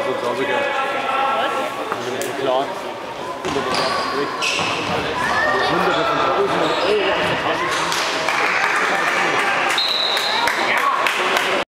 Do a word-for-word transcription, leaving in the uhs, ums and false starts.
von zu Hause gehört. Und wenn so klar und dann einfach durch. Hunderte von Tausenden Euro